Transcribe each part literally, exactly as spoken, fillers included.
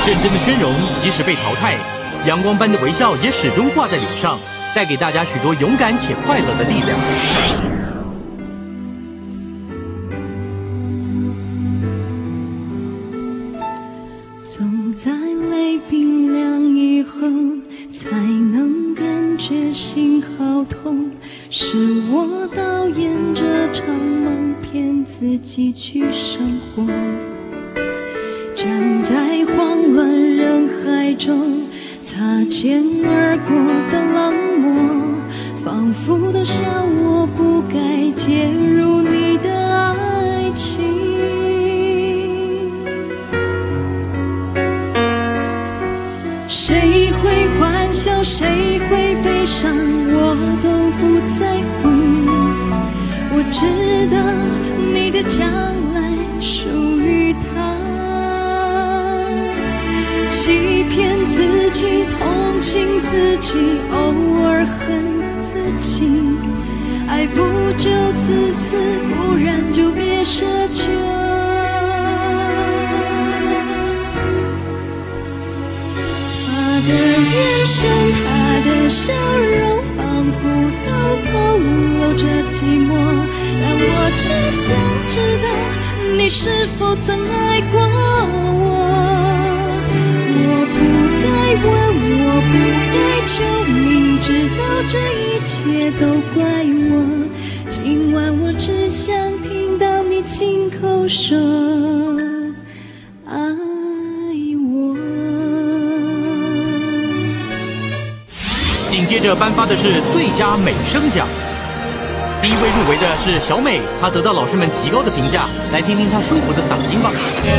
认真的宣荣，即使被淘汰，阳光般的微笑也始终挂在脸上，带给大家许多勇敢且快乐的力量。 总在泪冰凉以后，才能感觉心好痛。是我导演这场梦，骗自己去生活。站在慌乱人海中，擦肩而过的冷漠，仿佛都笑我不该介入你的爱情。谁会欢笑，谁会悲伤，我都不在乎。我知道你的将来属于他。欺骗自己，同情自己，偶尔恨自己。爱不就自私，不然就别奢求。他的眼神，他的笑容，仿佛都透露着寂寞。但我只想知道，你是否曾爱过我？我不该问，我不该求，明知道这一切都怪我。今晚我只想听到你亲口说爱我。 紧接着颁发的是最佳美声奖。第一位入围的是小美，她得到老师们极高的评价。来听听她舒服的嗓音吧。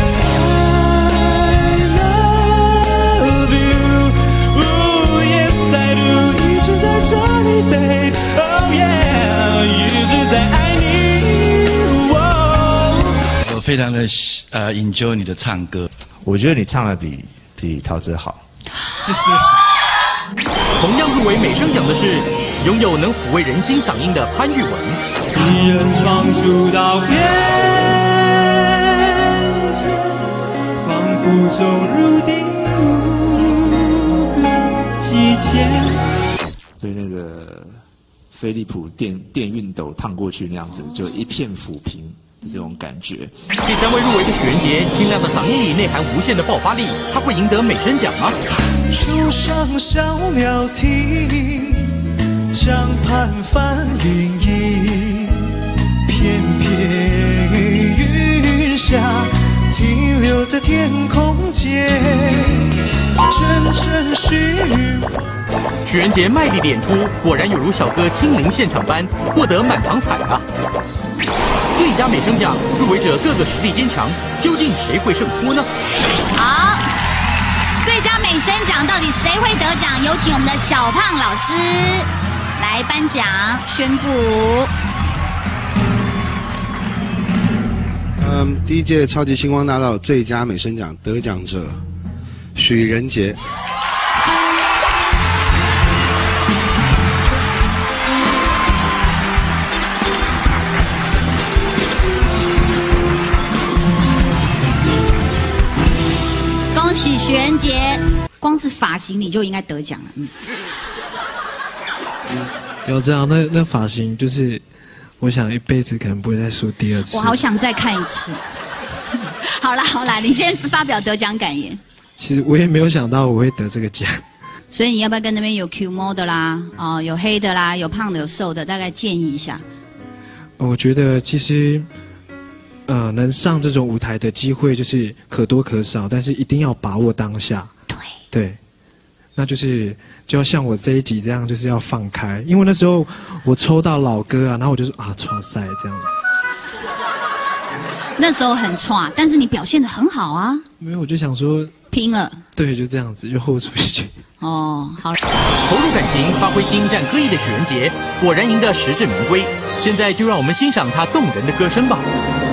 我非常的呃 enjoy 你的唱歌， 我觉得你唱的比比陶喆好。 谢谢。 同样入围美声奖的是拥有能抚慰人心嗓音的潘玉文。 一人放逐到边界，仿佛走入第五个季节。 对那个飞利浦电电熨斗烫过去那样子，就一片抚平的这种感觉。 第三位入围的许仁杰，清亮的嗓音里内含无限的爆发力，他会赢得美声奖吗？ 树上小鸟啼，江畔翻云翳，片片云霞停留在天空间，阵阵虚。 许仁杰卖力演出，果然有如小哥亲临现场般，获得满堂彩啊！最佳美声奖入围者个个实力坚强，究竟谁会胜出呢？ 好，最佳美声奖到底谁会得奖？有请我们的小胖老师来颁奖宣布。 嗯，第一届超级星光大道最佳美声奖得奖者许仁杰。 恭喜许仁杰，光是发型你就应该得奖了。嗯， 不要这样，那那发型就是，我想一辈子可能不会再梳第二次。 我好想再看一次。好啦好啦，你先发表得奖感言。 其实我也没有想到我会得这个奖。 所以你要不要跟那边有 Q 模的啦，哦，有黑的啦，有胖的有瘦的，大概建议一下。 我觉得其实。呃，能上这种舞台的机会就是可多可少，但是一定要把握当下。 对， 对，那就是就要像我这一集这样，就是要放开。因为那时候我抽到老歌啊，然后我就说啊，创赛这样子。 那时候很创，但是你表现得很好啊。 没有，我就想说拼了。 对，就这样子就豁出去。 哦，好。 投入感情、发挥精湛歌艺的许仁杰，果然赢得实至名归。现在就让我们欣赏他动人的歌声吧。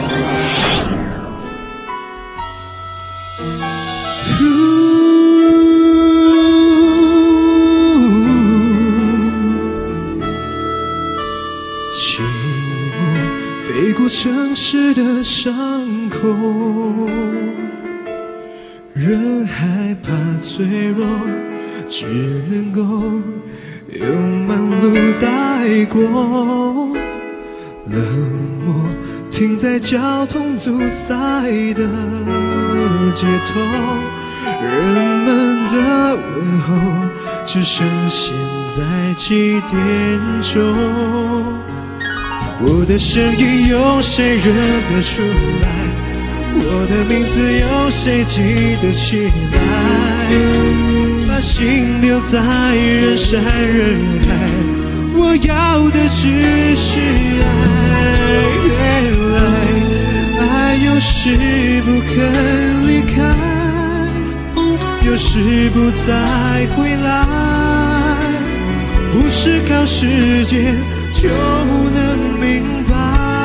起雾飞过城市的伤口， 人害怕脆弱，只能够用慢路带过。冷漠停在交通阻塞的街头，人们的问候只剩现在几点钟。我的声音有谁认得出来？我的名字有谁记得起来？把心留在人山人海，我要的只是爱。原来爱有时不肯离开，有时不再回来，不是靠时间就能明白。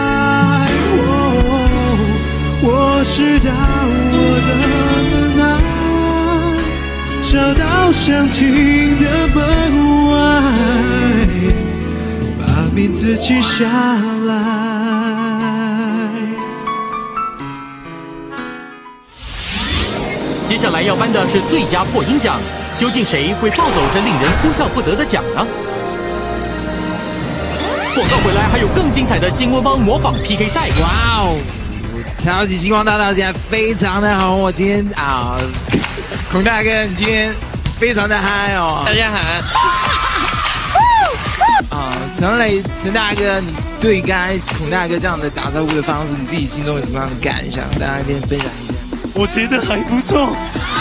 我知道我的门外，找到想听的门外，把名字记下来。 接下来要颁的是最佳破音奖，究竟谁会抱走这令人哭笑不得的奖呢？广告回来还有更精彩的新闻帮模仿 P K 赛。 哇哦！超级星光大道现在非常的好，我今天啊，孔大哥，你今天非常的嗨哦！大家好。啊，陈磊，陈大哥，你对刚才孔大哥这样的打招呼的方式，你自己心中有什么样的感想？大家跟分享一下。 我觉得还不错。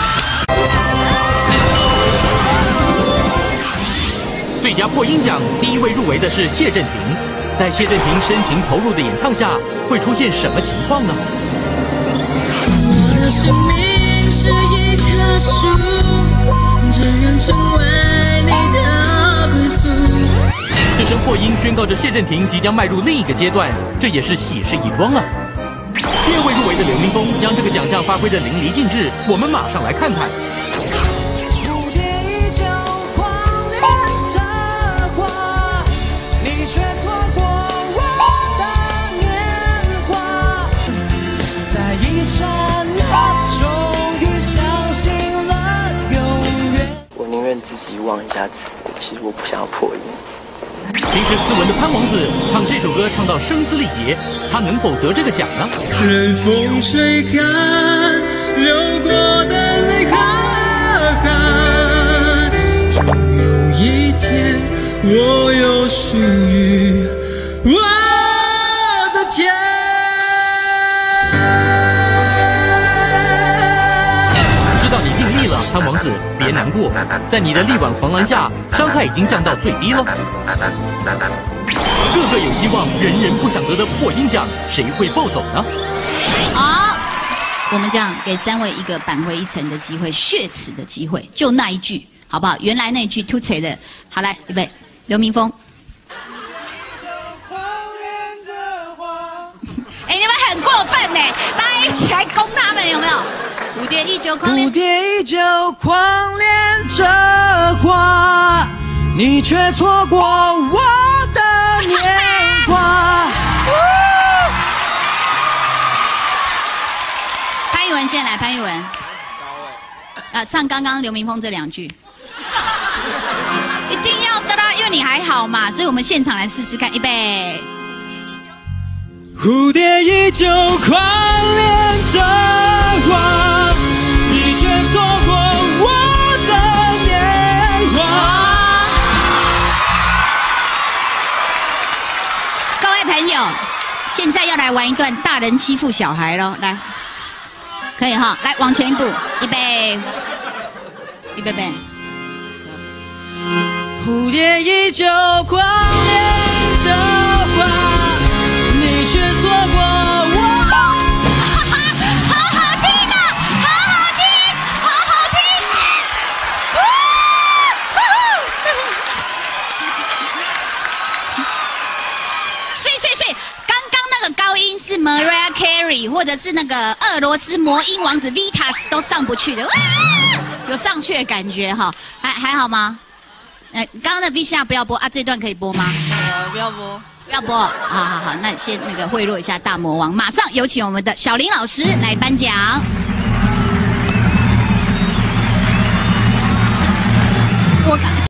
最佳破音奖第一位入围的是谢震廷，在谢震廷深情投入的演唱下，会出现什么情况呢？ 我的生命是一棵树，只愿成为你的归宿。 这声破音宣告着谢震廷即将迈入另一个阶段，这也是喜事一桩啊。第二位入围的刘明峰将这个奖项发挥得淋漓尽致，我们马上来看看。 我宁愿自己忘一下词，其实我不想要破音。 平时斯文的潘王子唱这首歌唱到声嘶力竭，他能否得这个奖呢？ 任风吹干流过的泪和汗，终有一天我有属于我的天。 知道你尽力了，潘王子，别难过，在你的力挽狂澜下，伤害已经降到最低了。个个有希望，人人不想得的破音奖，谁会抱走呢？ 好，我们这样给三位一个扳回一城的机会，血耻的机会，就那一句，好不好？原来那一句突锤的，好来，预备，刘明峰。哎，你们很过分呢，大家一起来攻他们，有没有？蝴蝶依旧狂恋， 蝴蝶依旧狂恋着花，你却错过我的年华。 潘玉文先来，潘玉文，啊，唱刚刚刘明峰这两句，一定要的啦，因为你还好嘛，所以我们现场来试试看，预备。 蝴蝶依旧狂恋着花，你却错过我的年华。 各位朋友，现在要来玩一段大人欺负小孩咯，来，可以哈，来往前一步，预备，预备备。 蝴蝶依旧狂恋着花，你却错过我。 好好听啊，好好听，好好听。睡睡睡，刚刚那个高音是 Mariah Carey 或者是那个俄罗斯魔音王子 Vitas 都上不去的，哇，有上去的感觉哈，还还好吗？呃，刚刚的 V 下不要播啊，这段可以播吗？ 呃，不要播。 不要播，好好好，那先那个贿赂一下大魔王，马上有请我们的小林老师来颁奖。 我感